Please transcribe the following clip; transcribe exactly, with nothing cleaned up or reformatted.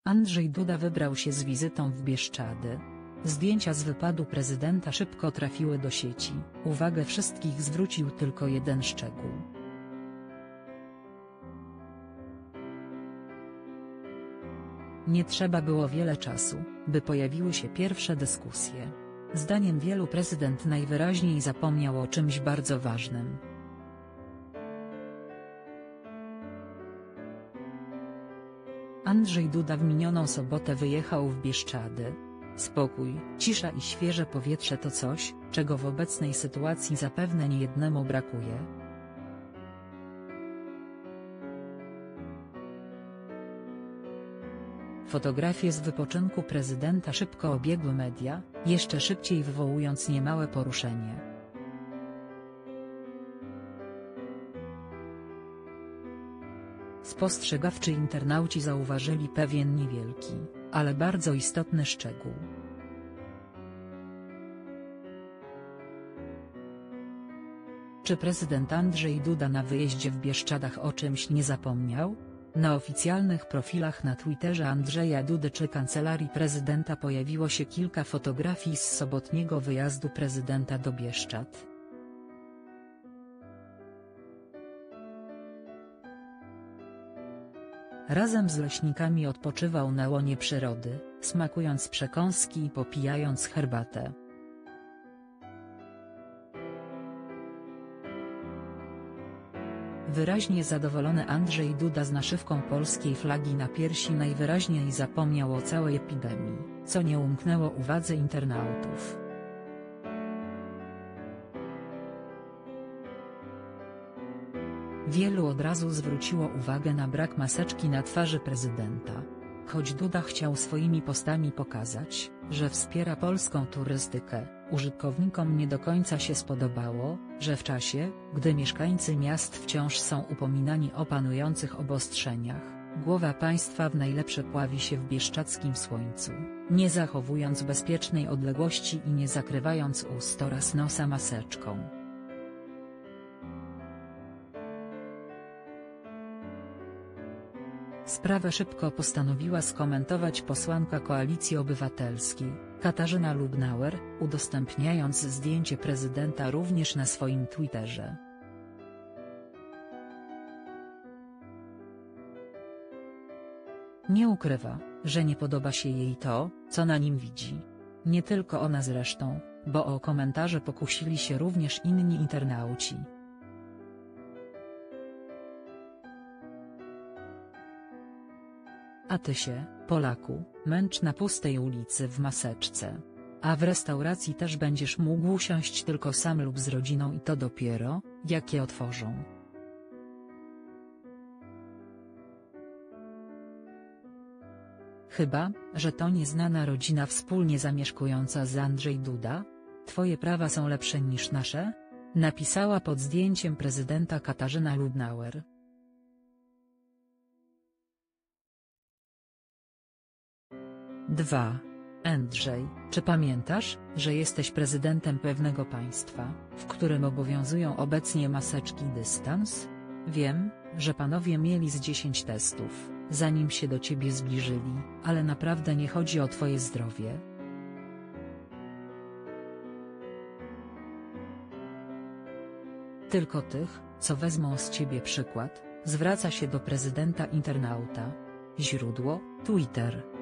Andrzej Duda wybrał się z wizytą w Bieszczady. Zdjęcia z wypadu prezydenta szybko trafiły do sieci. Uwagę wszystkich zwrócił tylko jeden szczegół. Nie trzeba było wiele czasu, by pojawiły się pierwsze dyskusje. Zdaniem wielu prezydent najwyraźniej zapomniał o czymś bardzo ważnym. Andrzej Duda w minioną sobotę wyjechał w Bieszczady. Spokój, cisza i świeże powietrze to coś, czego w obecnej sytuacji zapewne niejednemu brakuje. Fotografie z wypoczynku prezydenta szybko obiegły media, jeszcze szybciej wywołując niemałe poruszenie. Spostrzegawczy internauci zauważyli pewien niewielki, ale bardzo istotny szczegół. Czy prezydent Andrzej Duda na wyjeździe w Bieszczadach o czymś nie zapomniał? Na oficjalnych profilach na Twitterze Andrzeja Dudy czy Kancelarii Prezydenta pojawiło się kilka fotografii z sobotniego wyjazdu prezydenta do Bieszczad. Razem z leśnikami odpoczywał na łonie przyrody, smakując przekąski i popijając herbatę. Wyraźnie zadowolony Andrzej Duda z naszywką polskiej flagi na piersi najwyraźniej zapomniał o całej epidemii, co nie umknęło uwadze internautów. Wielu od razu zwróciło uwagę na brak maseczki na twarzy prezydenta. Choć Duda chciał swoimi postami pokazać, że wspiera polską turystykę, użytkownikom nie do końca się spodobało, że w czasie, gdy mieszkańcy miast wciąż są upominani o panujących obostrzeniach, głowa państwa w najlepsze pławi się w bieszczadzkim słońcu, nie zachowując bezpiecznej odległości i nie zakrywając ust oraz nosa maseczką. Sprawę szybko postanowiła skomentować posłanka Koalicji Obywatelskiej, Katarzyna Lubnauer, udostępniając zdjęcie prezydenta również na swoim Twitterze. Nie ukrywa, że nie podoba się jej to, co na nim widzi. Nie tylko ona zresztą, bo o komentarze pokusili się również inni internauci. A ty się, Polaku, męcz na pustej ulicy w maseczce. A w restauracji też będziesz mógł usiąść tylko sam lub z rodziną i to dopiero, jak je otworzą. Chyba, że to nieznana rodzina wspólnie zamieszkująca z Andrzej Duda? Twoje prawa są lepsze niż nasze? Napisała pod zdjęciem prezydenta Katarzyna Lubnauer. dwa. Andrzej, czy pamiętasz, że jesteś prezydentem pewnego państwa, w którym obowiązują obecnie maseczki i dystans? Wiem, że panowie mieli z dziesięć testów, zanim się do ciebie zbliżyli, ale naprawdę nie chodzi o twoje zdrowie. Tylko tych, co wezmą z ciebie przykład, zwraca się do prezydenta internauta. Źródło: Twitter.